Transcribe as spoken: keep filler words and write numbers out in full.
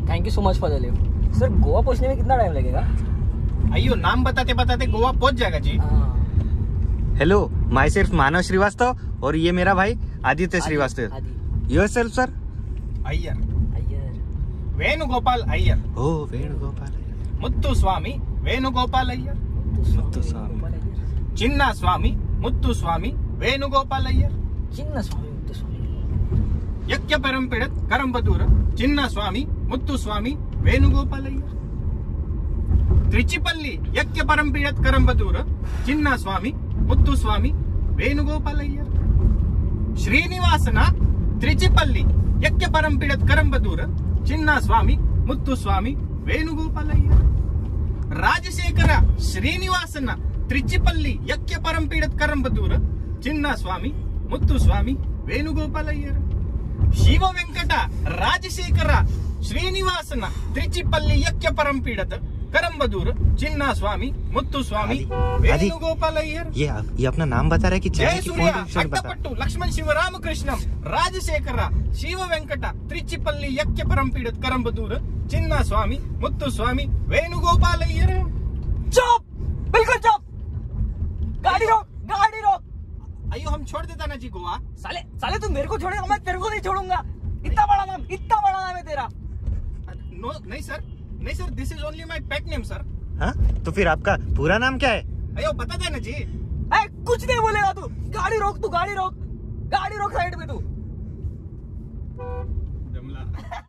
Thank you so much for the lift. Sir Goa पहुंचने में कितना टाइम लगेगा? अयो नाम बताते बताते गोवा पहुंच जाएगा जी। Hello, myself Manav Shrivastava और ये मेरा भाई Aditya Shrivastava. Yourself sir? Iyer. Iyer. Venugopal Iyer. ओ वेणुगोपाल मुत्तु स्वामी वेणुगोपाल अय्यर। मुत्तु स्वामी चिन्ना स्वामी मुत्तु स्वामी वेणुगोपाल अय्यर। चिन्न स्वामी मुत्तु स्वामी यज्ञ परंपिड़त करंबदूर चिन्ना स्वामी मुत्तु स्वामी वेणुगोपाल अय्यर। त्रिचिपल्ली यज्ञ परंपिड़त करंबदूर चिन्ना स्वामी मुत्तु स्वामी वेणुगोपाल अय्यर। ಶ್ರೀನಿವಾಸನ ತ್ರಿಚಿಪಲ್ಲಿ ಯಜ್ಞ ಪರಂಪಿಡತ್ ಕರಂಬದೂರ ಚಿನ್ನ ಸ್ವಾಮಿ ಮುತ್ತು ಸ್ವಾಮಿ ವೇಣುಗೋಪಾಲಯ್ಯ. ರಾಜಶೇಖರ ಶ್ರೀನಿವಾಸನ ತ್ರಿಚಿಪಲ್ಲಿ ಯಜ್ಞ ಪರಂಪಿಡತ್ ಕರಂಬದೂರ ಚಿನ್ನ ಸ್ವಾಮಿ ಮುತ್ತು ಸ್ವಾಮಿ ವೇಣುಗೋಪಾಲಯ್ಯರು. ಶಿವ ವೆಂಕಟ ರಾಜಶೇಖರ ಶ್ರೀನಿವಾಸನ ತ್ರಿಚಿಪಲ್ಲಿ ಯಜ್ಞ ಪರಂಪಿಡತ್ करम्बदूर चिन्ना स्वामी मुत्तु स्वामी वेणुगोपाल अय्यर. ये ये अपना नाम बता रहा है कि जय सूर्य अट्टपट्टु लक्ष्मण शिवरामकृष्णम राजशेखर शिव वेंकट त्रिचिपल्ली यज्ञ परंपीड़त करम्बदूर चिन्ना स्वामी मुत्तु स्वामी वेणुगोपाल अय्यर. चुप, बिल्कुल चुप. गाड़ी रोक, गाड़ी रोक. अयो हम छोड़ देता ना जी गोवा. साले साले तुम मेरे को छोड़ेगा, मैं तेरे को नहीं छोड़ूंगा. इतना बड़ा नाम, इतना बड़ा नाम है तेरा. नो नहीं सर, नहीं सर, this is only my pet name sir. हाँ तो फिर आपका पूरा नाम क्या है? अयो बता देना जी. ए, कुछ नहीं बोलेगा तू. गाड़ी रोक, तू गाड़ी रोक, गाड़ी रोक साइड में तू. जमला.